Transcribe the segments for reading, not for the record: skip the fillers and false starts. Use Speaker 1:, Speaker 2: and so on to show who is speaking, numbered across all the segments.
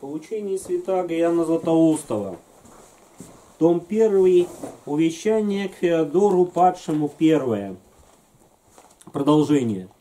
Speaker 1: Поучение святаго Иоанна Златоустова. Том 1. Увещание к Феодору Падшему 1. Продолжение.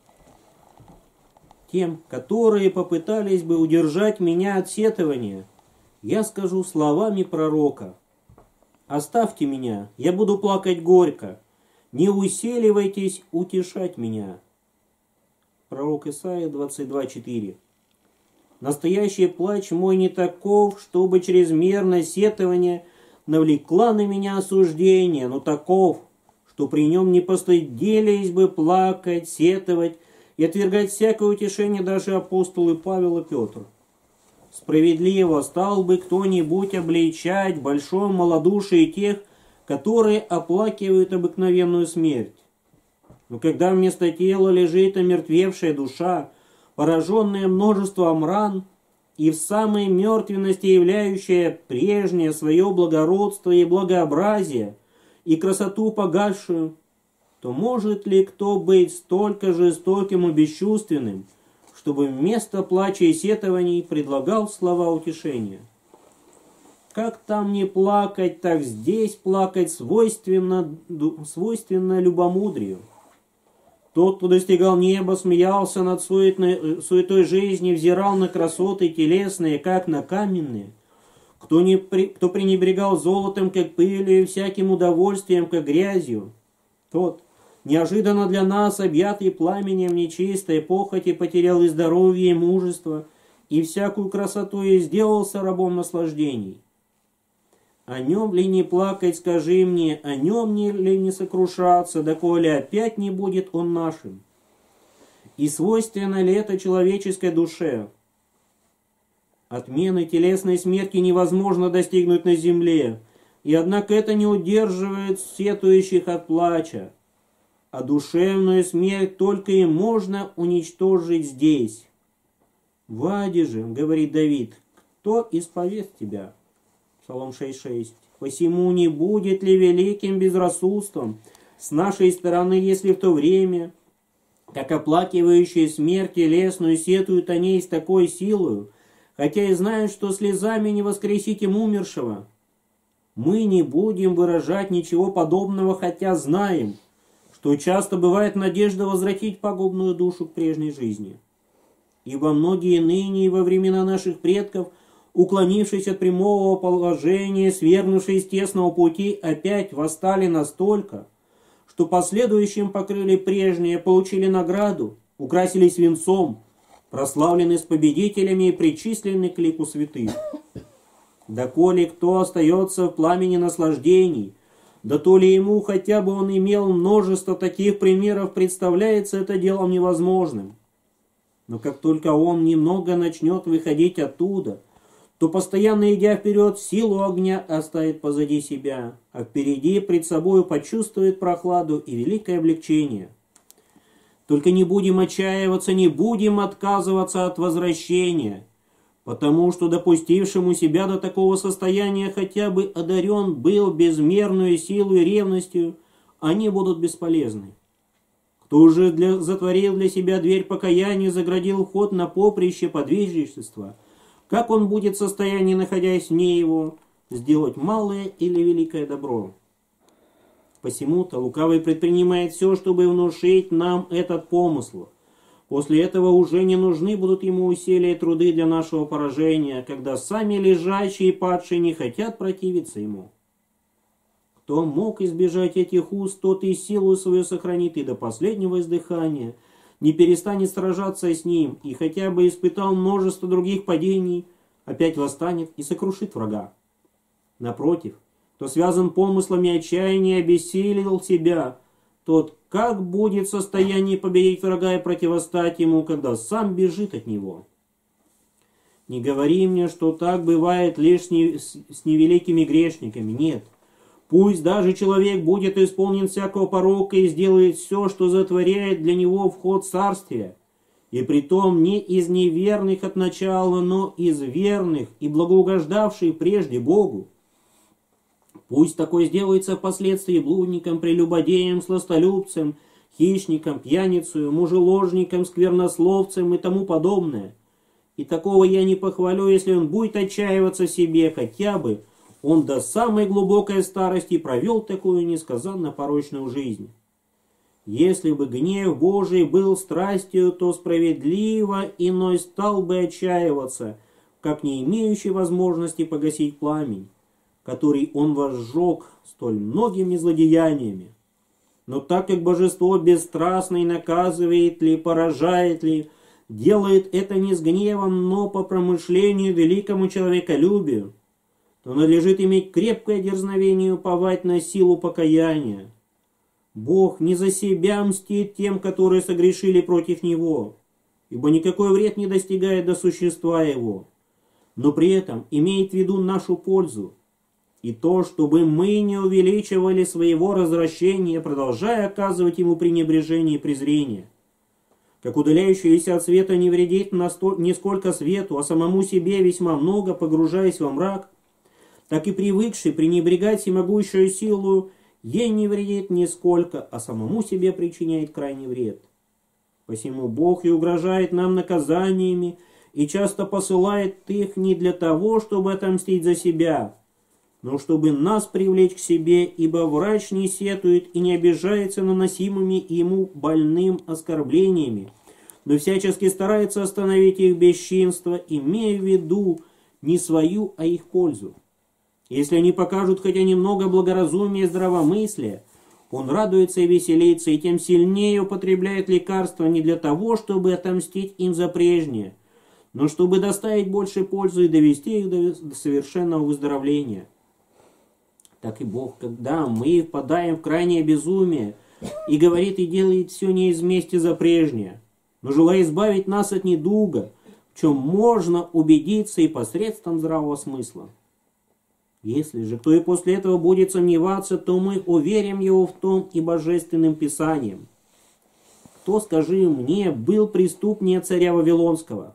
Speaker 1: Тем, которые попытались бы удержать меня от сетования, я скажу словами пророка. Оставьте меня, я буду плакать горько. Не усиливайтесь утешать меня. Пророк Исаия 22:4. Настоящий плач мой не таков, чтобы чрезмерное сетование навлекла на меня осуждение, но таков, что при нем не постыдились бы плакать, сетовать и отвергать всякое утешение даже апостолы Павел и Петр. Справедливо стал бы кто-нибудь обличать большое малодушие тех, которые оплакивают обыкновенную смерть. Но когда вместо тела лежит омертвевшая душа, пораженная множеством ран и в самой мертвенности являющая прежнее свое благородство и благообразие и красоту погасшую, то может ли кто быть столько жестоким и бесчувственным, чтобы вместо плача и сетований предлагал слова утешения? Как там не плакать, так здесь плакать свойственно любомудрию. Тот, кто достигал неба, смеялся над суетой жизни, взирал на красоты телесные, как на каменные. Кто пренебрегал золотом, как пылью, и всяким удовольствием, как грязью. Тот, неожиданно для нас, объятый пламенем нечистой похоти, потерял и здоровье, и мужество, и всякую красоту, и сделался рабом наслаждений. О нем ли не плакать, скажи мне, о нем ли не сокрушаться, доколе опять не будет он нашим? И свойственно ли это человеческой душе? Отмены телесной смерти невозможно достигнуть на земле, и однако это не удерживает сетующих от плача. А душевную смерть только и можно уничтожить здесь. «Вади же, — говорит Давид, — кто исповест тебя?» Псалом 6:6. «Посему не будет ли великим безрассудством с нашей стороны, если в то время, как оплакивающие смерть телесную сетуют о ней с такой силою, хотя и знают, что слезами не воскресить им умершего, мы не будем выражать ничего подобного, хотя знаем, что часто бывает надежда возвратить пагубную душу к прежней жизни. Ибо многие ныне и во времена наших предков, уклонившись от прямого положения, свергнувшись с тесного пути, опять восстали настолько, что последующим покрыли прежнее, получили награду, украсились венцом, прославлены с победителями и причислены к лику святых. Доколе кто остается в пламени наслаждений, да то ли ему, хотя бы он имел множество таких примеров, представляется это делом невозможным. Но как только он немного начнет выходить оттуда, то, постоянно идя вперед, силу огня оставит позади себя, а впереди пред собою почувствует прохладу и великое облегчение. Только не будем отчаиваться, не будем отказываться от возвращения, потому что допустившему себя до такого состояния хотя бы одарен был безмерную силу и ревностью, они будут бесполезны. Кто же затворил для себя дверь покаяния, заградил вход на поприще подвижничества, как он будет в состоянии, находясь вне его, сделать малое или великое добро? Посему-то лукавый предпринимает все, чтобы внушить нам этот помысл. После этого уже не нужны будут ему усилия и труды для нашего поражения, когда сами лежачие и падшие не хотят противиться ему. Кто мог избежать этих уст, тот и силу свою сохранит и до последнего издыхания, не перестанет сражаться с ним, и хотя бы испытал множество других падений, опять восстанет и сокрушит врага. Напротив, кто связан помыслами отчаяния, обессилил себя, тот как будет в состоянии победить врага и противостать ему, когда сам бежит от него? Не говори мне, что так бывает лишь с невеликими грешниками. Нет. Пусть даже человек будет исполнен всякого порока и сделает все, что затворяет для него вход в царствие, и притом не из неверных от начала, но из верных и благоугождавших прежде Богу. Пусть такой сделается впоследствии блудником, прелюбодеем, сластолюбцем, хищником, пьяницей, мужеложником, сквернословцем и тому подобное. И такого я не похвалю, если он будет отчаиваться в себе, хотя бы он до самой глубокой старости провел такую несказанно порочную жизнь. Если бы гнев Божий был страстью, то справедливо иной стал бы отчаиваться, как не имеющий возможности погасить пламень, который он возжег столь многими злодеяниями. Но так как божество бесстрастно и наказывает ли, поражает ли, делает это не с гневом, но по промышлению великому человеколюбию, то надлежит иметь крепкое дерзновение и уповать на силу покаяния. Бог не за себя мстит тем, которые согрешили против Него, ибо никакой вред не достигает до существа Его, но при этом имеет в виду нашу пользу, и то, чтобы мы не увеличивали своего развращения, продолжая оказывать Ему пренебрежение и презрение. Как удаляющийся от света не вредит нисколько свету, а самому себе весьма много, погружаясь во мрак, так и привыкший пренебрегать всемогущую силу, ей не вредит нисколько, а самому себе причиняет крайний вред. Посему Бог и угрожает нам наказаниями, и часто посылает их не для того, чтобы отомстить за себя, но чтобы нас привлечь к себе, ибо врач не сетует и не обижается наносимыми ему больным оскорблениями, но всячески старается остановить их бесчинство, имея в виду не свою, а их пользу. Если они покажут хотя немного благоразумия и здравомыслия, он радуется и веселится, и тем сильнее употребляет лекарства не для того, чтобы отомстить им за прежнее, но чтобы доставить больше пользы и довести их до совершенного выздоровления. Так и Бог, когда мы впадаем в крайнее безумие, и говорит и делает все не из мести за прежнее, но желая избавить нас от недуга, в чем можно убедиться и посредством здравого смысла. Если же кто и после этого будет сомневаться, то мы уверим его в том и божественным писанием. Кто, скажи мне, был преступнее царя Вавилонского?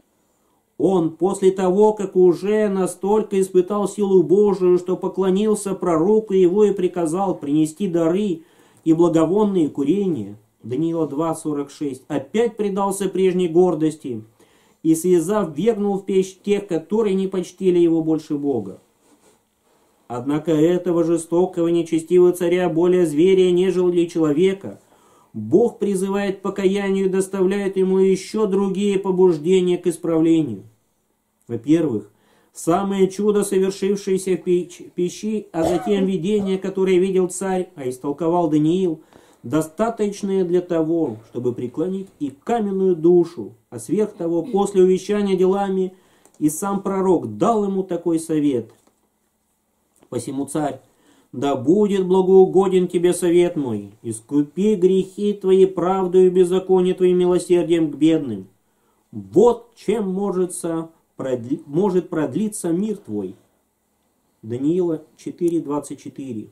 Speaker 1: Он после того, как уже настолько испытал силу Божию, что поклонился пророку его и приказал принести дары и благовонные курения, Даниила 2:46, опять предался прежней гордости и, связав, вергнул в печь тех, которые не почтили его больше Бога. Однако этого жестокого нечестивого царя, более зверя, нежели человека, Бог призывает к покаянию и доставляет ему еще другие побуждения к исправлению. Во-первых, самое чудо, совершившееся в печи, а затем видение, которое видел царь, а истолковал Даниил, достаточное для того, чтобы преклонить и каменную душу, а сверх того, после увещания делами, и сам пророк дал ему такой совет. Посему царь: да будет благоугоден тебе совет мой, искупи грехи твои правдою и беззаконие твоим милосердием к бедным. Вот чем может продлиться мир твой. Даниила 4:24.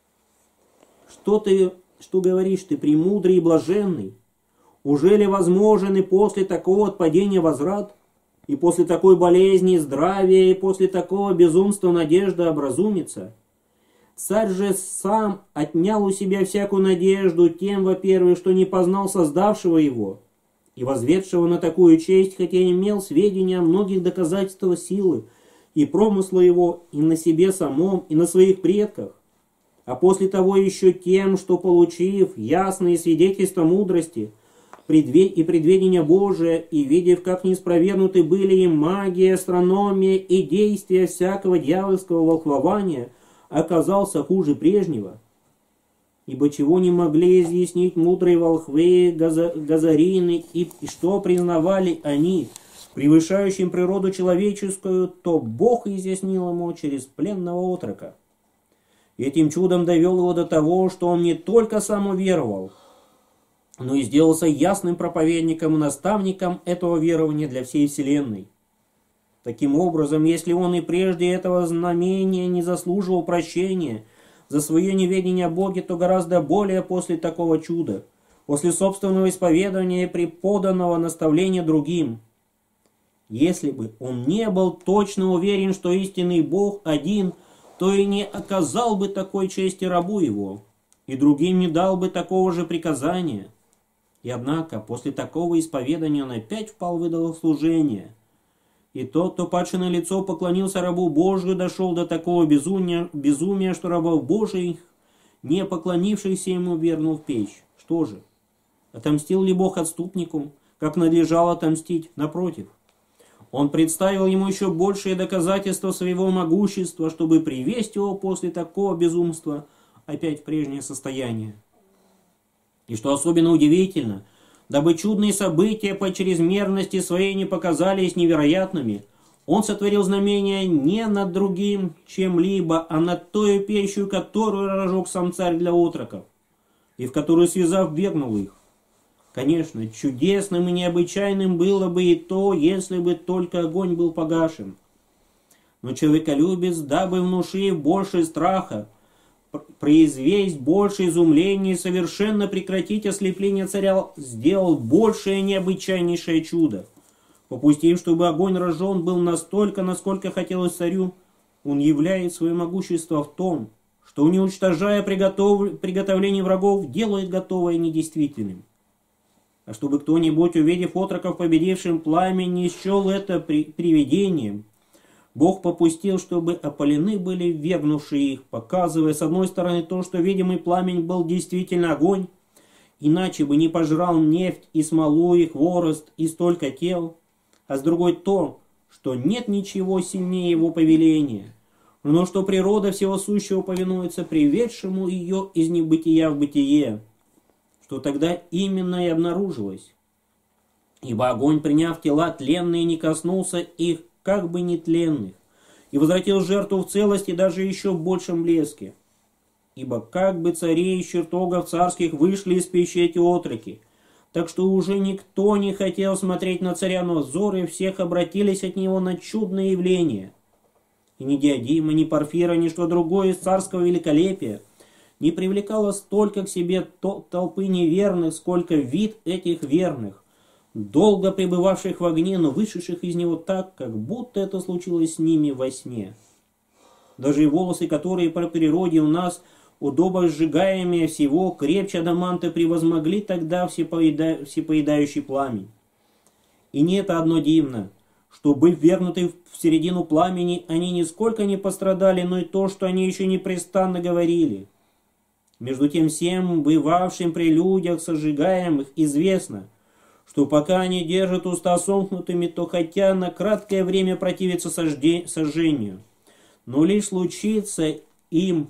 Speaker 1: Что говоришь ты, премудрый и блаженный? Уже ли возможен и после такого отпадения возврат? И после такой болезни здравие, и после такого безумства надежда образумится? Царь же сам отнял у себя всякую надежду тем, во-первых, что не познал создавшего его и возведшего на такую честь, хотя имел сведения о многих доказательствах силы и промысла его и на себе самом, и на своих предках, а после того еще тем, что, получив ясные свидетельства мудрости и предведения Божия, и видев, как неспровергнуты были им магия, астрономия и действия всякого дьявольского волхвования, оказался хуже прежнего. Ибо чего не могли изъяснить мудрые волхвы, газарины, и что признавали они, превышающим природу человеческую, то Бог изъяснил ему через пленного отрока. Этим чудом довел его до того, что он не только сам уверовал, но и сделался ясным проповедником и наставником этого верования для всей вселенной. Таким образом, если он и прежде этого знамения не заслуживал прощения за свое неведение о Боге, то гораздо более после такого чуда, после собственного исповедания и преподанного наставления другим. Если бы он не был точно уверен, что истинный Бог один, то и не оказал бы такой чести рабу его, и другим не дал бы такого же приказания. И однако, после такого исповедания он опять впал в идолослужение, И тот, кто падший на лицо поклонился рабу Божию, дошел до такого безумия, что рабов Божиих, не поклонившихся ему, вернул в печь. Что же? Отомстил ли Бог отступнику, как надлежало отомстить? Напротив. Он представил ему еще большее доказательство своего могущества, чтобы привести его после такого безумства опять в прежнее состояние. И что особенно удивительно, дабы чудные события по чрезмерности своей не показались невероятными, он сотворил знамения не над другим чем-либо, а над той печью, которую разжег сам царь для отроков, и в которую, связав, ввергнул их. Конечно, чудесным и необычайным было бы и то, если бы только огонь был погашен. Но человеколюбец, дабы внушив больше страха, произвесть больше изумления и совершенно прекратить ослепление царя, сделал большее необычайнейшее чудо. Попустив, чтобы огонь разжен был настолько, насколько хотелось царю, он являет свое могущество в том, что, уничтожая приготовление врагов, делает готовое недействительным. А чтобы кто-нибудь, увидев отроков победившим пламя, не счел это привидением, Бог попустил, чтобы опалены были ввергнувшие их, показывая с одной стороны то, что видимый пламень был действительно огонь, иначе бы не пожрал нефть и смолу и хворост и столько тел, а с другой то, что нет ничего сильнее его повеления, но что природа всего сущего повинуется приведшему ее из небытия в бытие, что тогда именно и обнаружилось. Ибо огонь, приняв тела тленные, не коснулся их, как бы нетленных, и возвратил жертву в целости даже еще в большем блеске. Ибо как бы царей из чертогов царских вышли из печи эти отроки, так что уже никто не хотел смотреть на царя, но взоры всех обратились от него на чудное явление. И ни Диадима, ни Порфира, ни что другое из царского великолепия не привлекало столько к себе толпы неверных, сколько вид этих верных, долго пребывавших в огне, но вышедших из него так, как будто это случилось с ними во сне. Даже и волосы, которые по природе у нас удобо сжигаемые всего, крепче адаманта превозмогли тогда всепоедающий пламень. И не это одно дивно, что, быв ввергнуты в середину пламени, они нисколько не пострадали, но и то, что они еще непрестанно говорили. Между тем всем бывавшим при людях сожигаемых известно, что пока они держат уста сомкнутыми, то хотя на краткое время противятся сожжению, но лишь случится им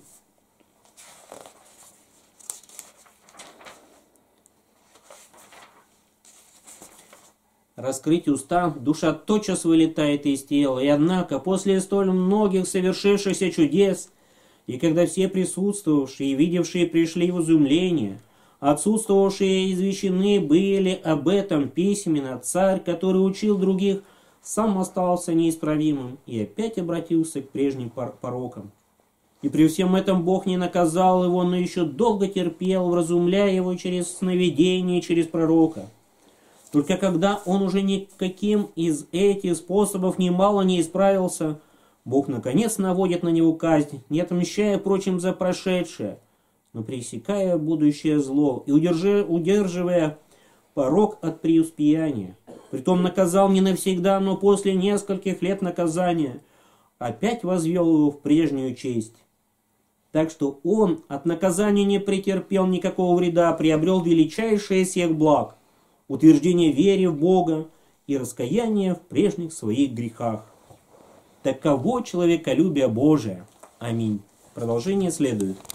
Speaker 1: раскрыть уста, душа тотчас вылетает из тела, и однако после столь многих совершившихся чудес, и когда все присутствовавшие и видевшие пришли в изумление, отсутствовавшие извещены были об этом письменно, царь, который учил других, сам остался неисправимым и опять обратился к прежним порокам. И при всем этом Бог не наказал его, но еще долго терпел, вразумляя его через сновидение, через пророка. Только когда он уже никаким из этих способов немало не исправился, Бог наконец наводит на него казнь, не отмщая, впрочем, за прошедшее, но пресекая будущее зло и удерживая порок от преуспеяния. Притом наказал не навсегда, но после нескольких лет наказания опять возвел его в прежнюю честь. Так что он от наказания не претерпел никакого вреда, приобрел величайшее из всех благ, утверждение веры в Бога и раскаяние в прежних своих грехах. Таково человеколюбие Божие. Аминь. Продолжение следует.